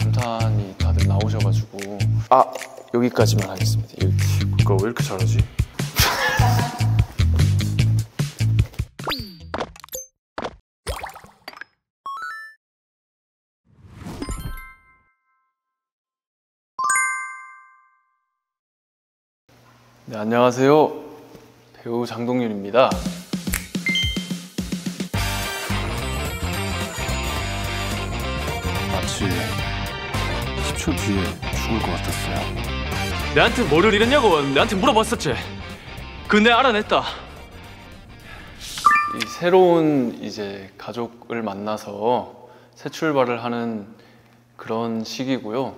감탄이 다들 나오셔가지고 여기까지만 하겠습니다. 그거 왜 이렇게 잘하지? 네, 안녕하세요. 배우 장동윤입니다. 마치 10초 뒤에 죽을 것 같았어요. 내한테 뭐를 잃었냐고 내한테 물어봤었지. 근데 알아냈다. 이 새로운 이제 가족을 만나서 새 출발을 하는 그런 시기고요.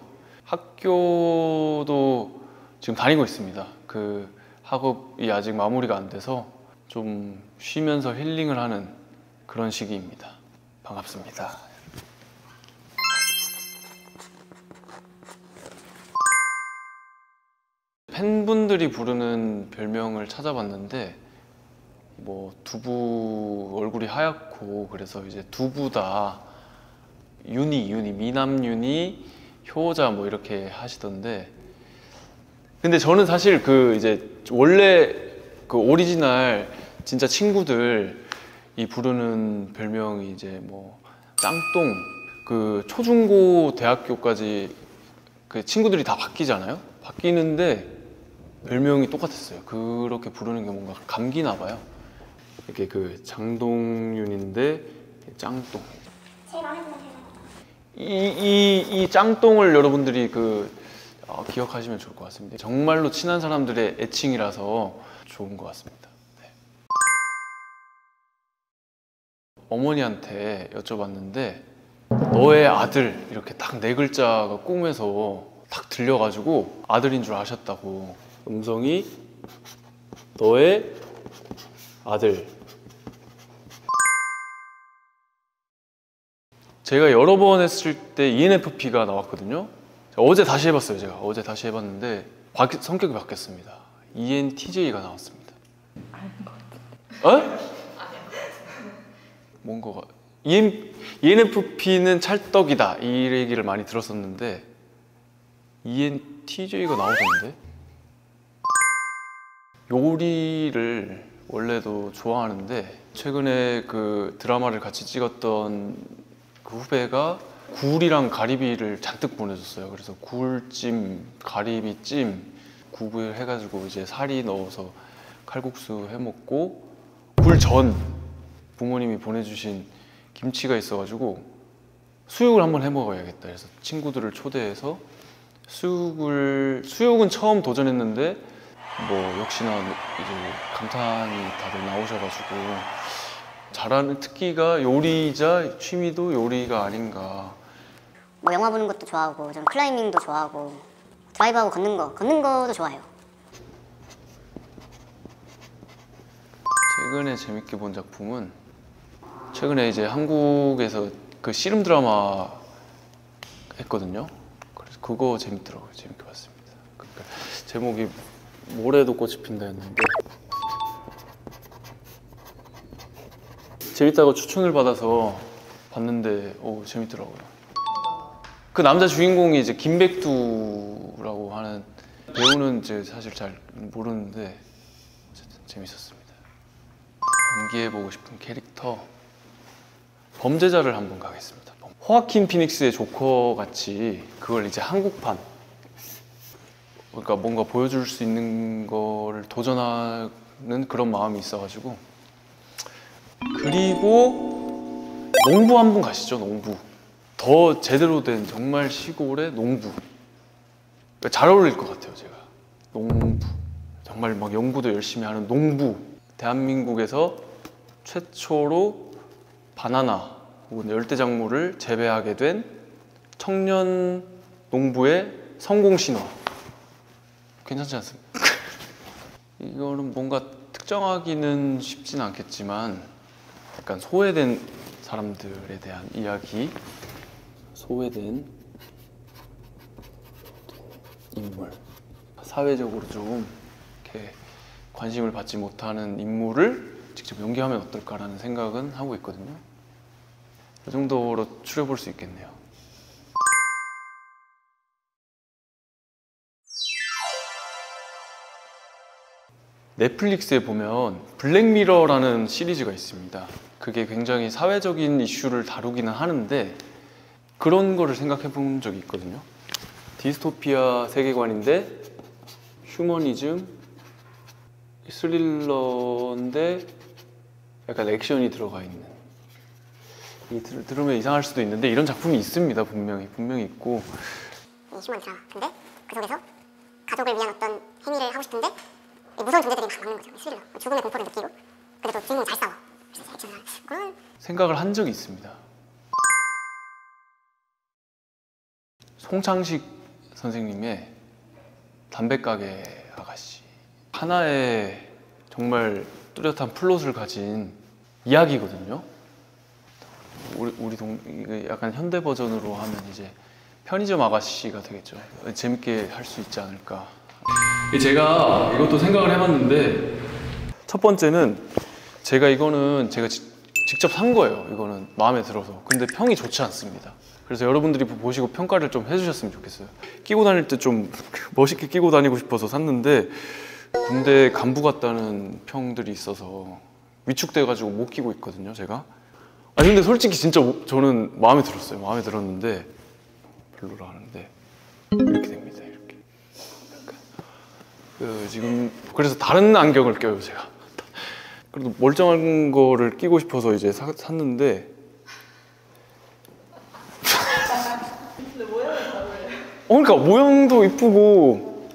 학교도 지금 다니고 있습니다. 그 학업이 아직 마무리가 안 돼서 좀 쉬면서 힐링을 하는 그런 시기입니다. 반갑습니다. 팬분들이 부르는 별명을 찾아봤는데 뭐 두부 얼굴이 하얗고 그래서 이제 두부다, 윤희, 미남윤희, 효자 뭐 이렇게 하시던데, 근데 저는 사실 그 이제 원래 그 오리지널 진짜 친구들이 부르는 별명이 이제 뭐 짱똥, 그 초중고 대학교까지 그 친구들이 다 바뀌잖아요. 바뀌는데 별명이 똑같았어요. 그렇게 부르는 게 뭔가 감기나 봐요. 이렇게 그 장동윤인데 짱똥. 제일 마음에 드는 별명. 이 짱똥을 여러분들이 기억하시면 좋을 것 같습니다. 정말로 친한 사람들의 애칭이라서 좋은 것 같습니다. 네. 어머니한테 여쭤봤는데 너의 아들 이렇게 딱 4글자가 꿈에서 딱 들려가지고 아들인 줄 아셨다고. 음성이 너의 아들. 제가 여러 번 했을 때 ENFP가 나왔거든요. 어제 다시 해봤어요. 제가 어제 다시 해봤는데 성격이 바뀌었습니다. ENTJ가 나왔습니다. 아닌 것 같은데. 어? 뭔가 ENFP는 찰떡이다 이 얘기를 많이 들었었는데 ENTJ가 나오던데. 요리를 원래도 좋아하는데 최근에 그 드라마를 같이 찍었던 그 후배가 굴이랑 가리비를 잔뜩 보내줬어요. 그래서 굴찜, 가리비찜, 국을 해가지고 이제 사리 넣어서 칼국수 해먹고, 굴전 부모님이 보내주신 김치가 있어가지고 수육을 한번 해먹어야겠다. 그래서 친구들을 초대해서 수육은 처음 도전했는데 뭐 역시나 이제 감탄이 다들 나오셔가지고 잘하는 특기가 요리이자 취미도 요리가 아닌가. 뭐 영화 보는 것도 좋아하고, 좀 클라이밍도 좋아하고, 드라이브하고 걷는 거도 좋아해요. 최근에 재밌게 본 작품은 최근에 이제 한국에서 그 씨름 드라마 했거든요. 그래서 그거 재밌더라고요. 재밌게 봤습니다. 그러니까 제목이 모래도 꽃이 핀다였는데 재밌다고 추천을 받아서 봤는데 재밌더라고요. 그 남자 주인공이 이제 김백두라고 하는 배우는 이제 사실 잘 모르는데 어쨌든 재밌었습니다. 연기해보고 싶은 캐릭터 범죄자를 한번 가겠습니다. 호아킨 피닉스의 조커 같이 그걸 이제 한국판, 그러니까 뭔가 보여줄 수 있는 거를 도전하는 그런 마음이 있어가지고. 그리고 농부 한번 가시죠. 농부. 더 제대로 된 정말 시골의 농부. 그러니까 잘 어울릴 것 같아요. 제가 농부, 정말 막 연구도 열심히 하는 농부. 대한민국에서 최초로 바나나 혹은 열대작물을 재배하게 된 청년 농부의 성공 신화. 괜찮지 않습니까? 이거는 뭔가 특정하기는 쉽진 않겠지만 약간 소외된 사람들에 대한 이야기, 소외된 인물, 사회적으로 좀 이렇게 관심을 받지 못하는 인물을 직접 연기하면 어떨까라는 생각은 하고 있거든요. 이 정도로 추려볼 수 있겠네요. 넷플릭스에 보면 블랙미러라는 시리즈가 있습니다. 그게 굉장히 사회적인 이슈를 다루기는 하는데 그런 거를 생각해 본 적이 있거든요. 디스토피아 세계관인데 휴머니즘, 스릴러인데 약간 액션이 들어가 있는, 들으면 이상할 수도 있는데 이런 작품이 있습니다. 분명히 있고. 이 휴먼 드라마. 근데 그 속에서 가족을 위한 어떤 행위를 하고 싶은데 이 무서운 존재들이 막 막는 거죠. 스릴러. 죽음의 공포를 느끼고 근데 또 주인공이 잘 싸워. 그래서 액션을 하는 그런 생각을 한 적이 있습니다. 송창식 선생님의 담배가게 아가씨. 하나의 정말 뚜렷한 플롯을 가진 이야기거든요. 이게 약간 현대 버전으로 하면 이제 편의점 아가씨가 되겠죠. 재밌게 할 수 있지 않을까. 제가 이것도 생각을 해봤는데 첫 번째는 이거는 제가 직접 산 거예요. 이거는 마음에 들어서. 근데 평이 좋지 않습니다. 그래서 여러분들이 보시고 평가를 좀 해주셨으면 좋겠어요. 끼고 다닐 때 좀 멋있게 끼고 다니고 싶어서 샀는데 군대 간부 같다는 평들이 있어서 위축돼가지고 못 끼고 있거든요, 제가. 아니 근데 솔직히 진짜 저는 마음에 들었어요. 마음에 들었는데 별로라 하는데 이렇게 됩니다. 이렇게. 지금 그래서 다른 안경을 껴요, 제가. 그래도 멀쩡한 거를 끼고 싶어서 이제 샀는데. 그러니까 모양도 이쁘고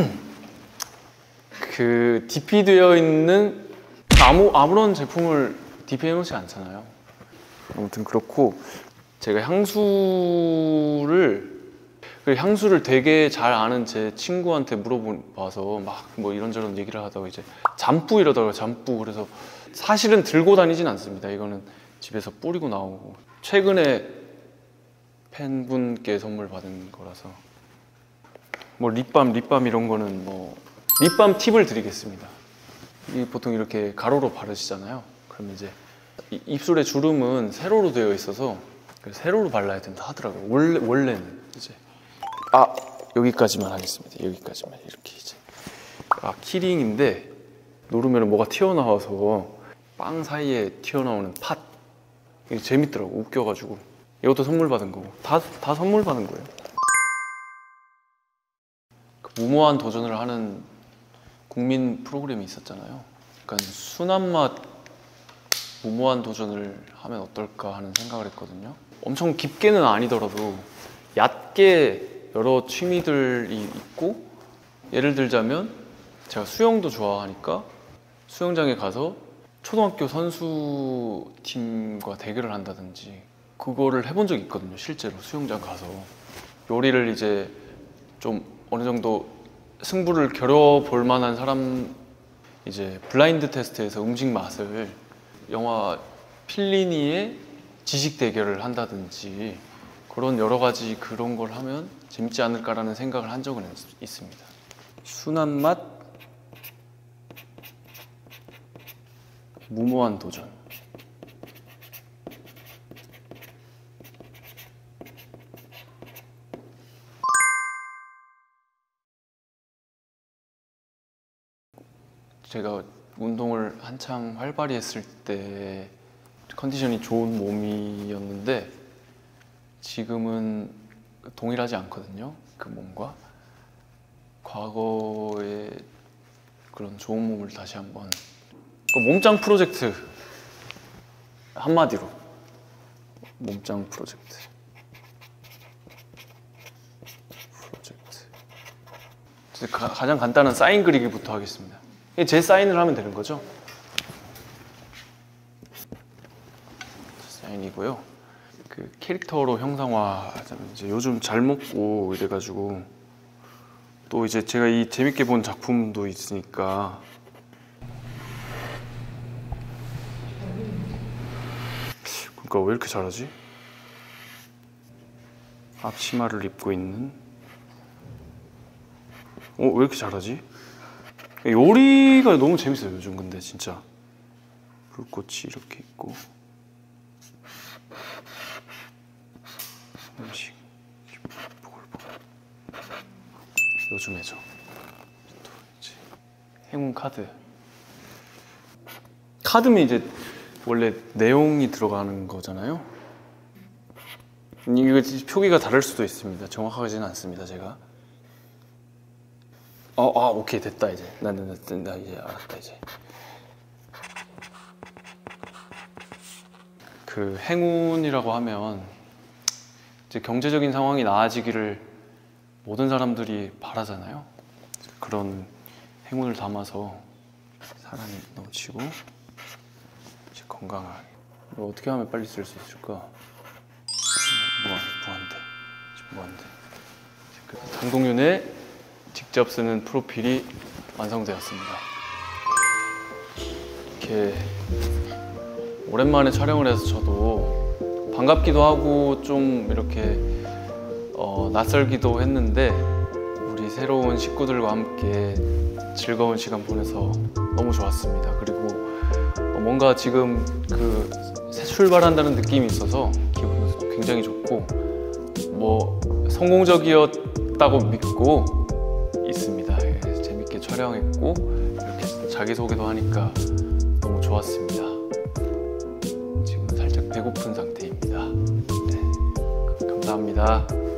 그 DP 되어 있는 아무런 제품을 DP 해놓지 않잖아요. 아무튼 그렇고 제가 향수를 되게 잘 아는 제 친구한테 물어봐서 막 뭐 이런저런 얘기를 하다가 이제 잠뿌 이러더라고요. 잠뿌. 그래서 사실은 들고 다니진 않습니다. 이거는 집에서 뿌리고 나오고 최근에 팬분께 선물 받은 거라서. 뭐 립밤 이런 거는 뭐 립밤 팁을 드리겠습니다. 보통 이렇게 가로로 바르시잖아요. 그럼 이제 입술의 주름은 세로로 되어 있어서 세로로 발라야 된다 하더라고요. 원래는 이제 여기까지만 하겠습니다. 여기까지만 이렇게 이제 키링인데 누르면 뭐가 튀어나와서 빵 사이에 튀어나오는 팥. 이게 재밌더라고. 웃겨가지고 이것도 선물 받은 거고 다 선물 받은 거예요. 무모한 도전을 하는 국민 프로그램이 있었잖아요. 약간 순한 맛 무모한 도전을 하면 어떨까 하는 생각을 했거든요. 엄청 깊게는 아니더라도 얕게 여러 취미들이 있고, 예를 들자면 제가 수영도 좋아하니까 수영장에 가서 초등학교 선수팀과 대결을 한다든지 그거를 해본 적이 있거든요. 실제로 수영장 가서 요리를 이제 좀 어느 정도 승부를 겨뤄볼 만한 사람, 이제 블라인드 테스트에서 음식 맛을 영화 필리니의 지식 대결을 한다든지 그런 여러 가지 그런 걸 하면 재밌지 않을까라는 생각을 한 적은 있습니다. 순한 맛, 무모한 도전. 제가 운동을 한창 활발히 했을 때 컨디션이 좋은 몸이었는데 지금은 동일하지 않거든요. 그 몸과 과거의 그런 좋은 몸을 다시 한번 몸짱 프로젝트, 한마디로 몸짱 프로젝트. 가장 간단한 사인 그리기부터 하겠습니다. 제 사인을 하면 되는 거죠. 사인이고요. 그 캐릭터로 형상화하자면 이제 요즘 잘 먹고 이래가지고 또 이제 제가 이 재밌게 본 작품도 있으니까 그러니까 왜 이렇게 잘하지? 앞치마를 입고 있는 왜 이렇게 잘하지? 요리가 너무 재밌어요 요즘. 근데 진짜 불꽃이 이렇게 있고 음식 보글보글 요즘에죠. 또 이제 행운 카드 카드면 이제 원래 내용이 들어가는 거잖아요. 이거 표기가 다를 수도 있습니다. 정확하지는 않습니다, 제가. 오케이, 됐다 이제. 나 이제 알았다 이제. 그 행운이라고 하면 이제 경제적인 상황이 나아지기를 모든 사람들이 바라잖아요. 그런 행운을 담아서 사랑이 넘치고 이제 건강하게. 이거 어떻게 하면 빨리 쓸 수 있을까? 무한대. 그 강동윤의 직접 쓰는 프로필이 완성되었습니다. 이렇게 오랜만에 촬영을 해서 저도 반갑기도 하고 좀 이렇게 낯설기도 했는데 우리 새로운 식구들과 함께 즐거운 시간 보내서 너무 좋았습니다. 그리고 뭔가 지금 그 새 출발한다는 느낌이 있어서 기분도 굉장히 좋고 뭐 성공적이었다고 믿고 있습니다. 재밌게 촬영했고 이렇게 자기소개도 하니까 너무 좋았습니다. 지금 살짝 배고픈 상태입니다. 네, 감사합니다.